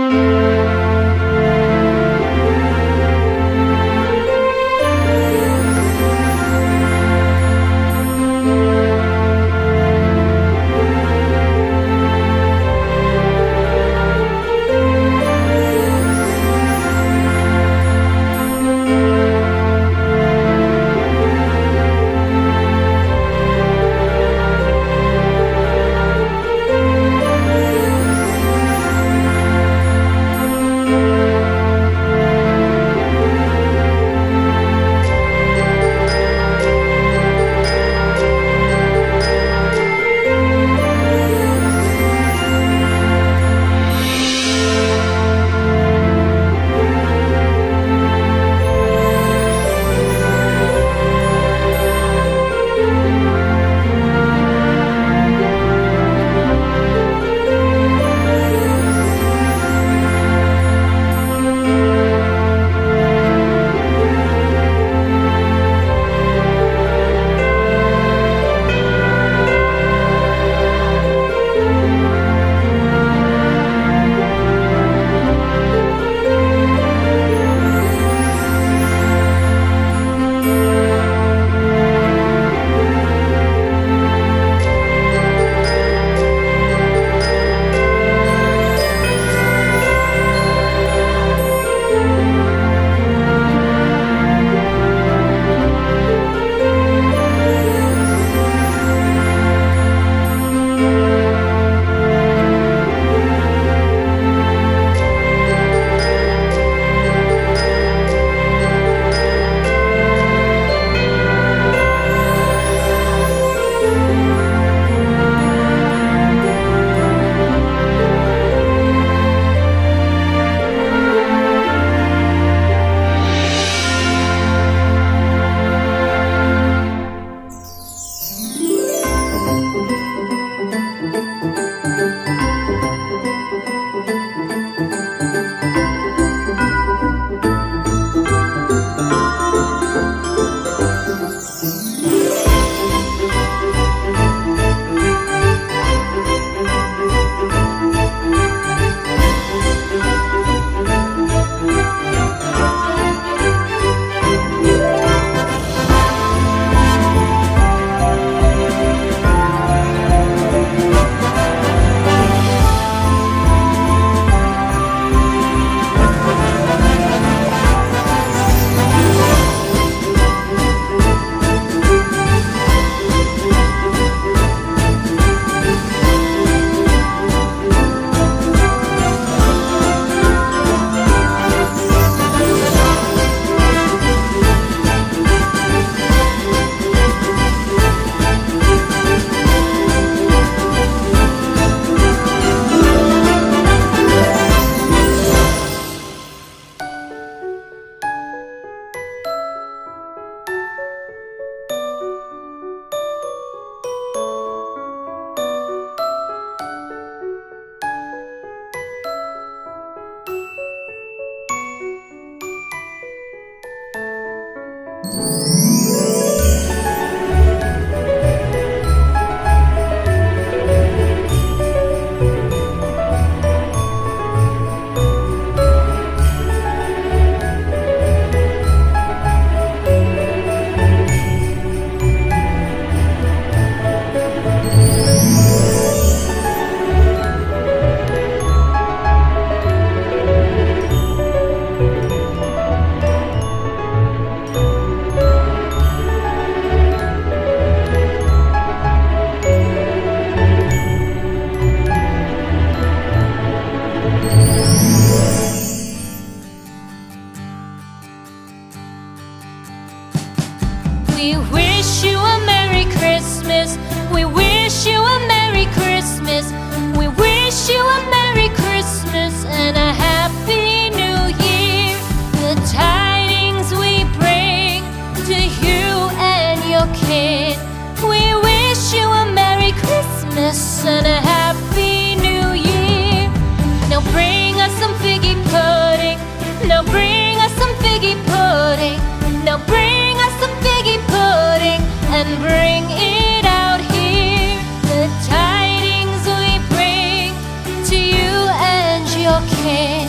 We wish you a Merry Christmas. We wish you a Merry Christmas. We wish you a Merry Christmas and a Happy New Year. The tidings we bring to you and your kid. We wish you a Merry Christmas and a Happy New Year. Now bring us some figgy pudding. Now bring us some figgy pudding. Now bring us some figgy pudding and bring it out here. The tidings we bring to you and your kid.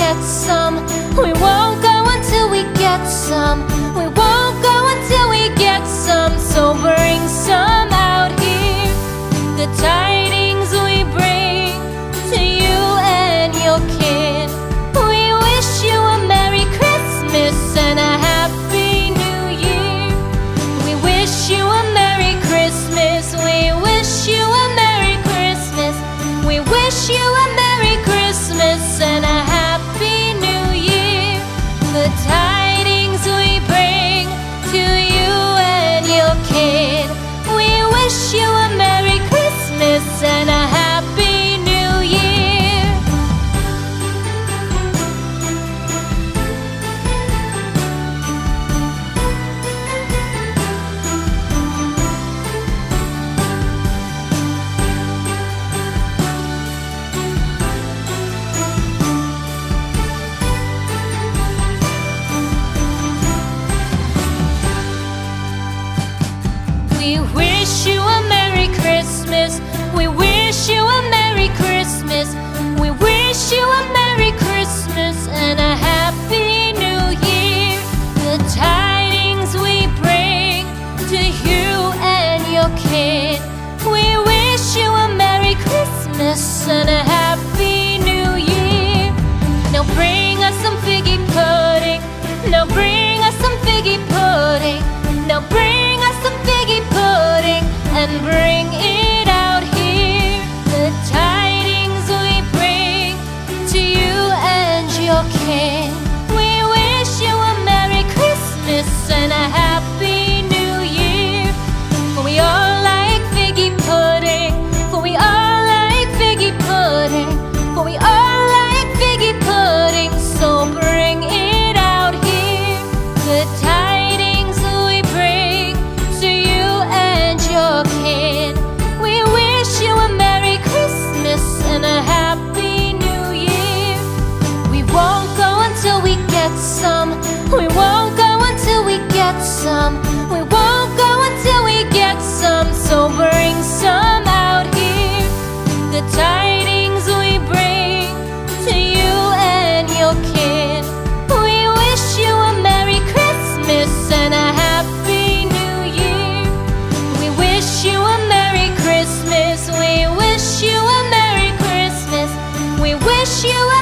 get some. We won't go until we get some. We won't go until we get some. So bring some out here. The tidings we bring to you and your kin. We wish you a Merry Christmas and a Happy New Year. We wish you a Merry Christmas. We wish you a Merry Christmas. We wish you a Merry Christmas and a Happy New Year. The tidings we bring to you and your kid. We wish you a Merry Christmas and a Happy New Year. We wish you a Merry Christmas. We wish you a Merry Christmas. We wish you a Merry Christmas and a Happy New Year. The tidings we bring to you and your kid. We wish you a Merry Christmas and a Happy New Year. Now bring us some figgy pudding. Now bring us some figgy pudding. Now bring us some figgy pudding and bring it out here. The tidings we bring to you and your kin. We wish you a Merry Christmas and a Happy New Year. For we all like figgy pudding. For we all like figgy pudding. For we all like figgy pudding. So bring it out here. The tidings we bring to you and your kid. We wish you a Merry Christmas and a Happy New Year. We won't go until we get some. We won't go until we get some. We won't go until we get some. So bring some out here. The tidings we bring to you and your kid. We wish you a Merry Christmas and a Happy New Year. We wish you a Merry Christmas. We wish you a Merry Christmas. We wish you a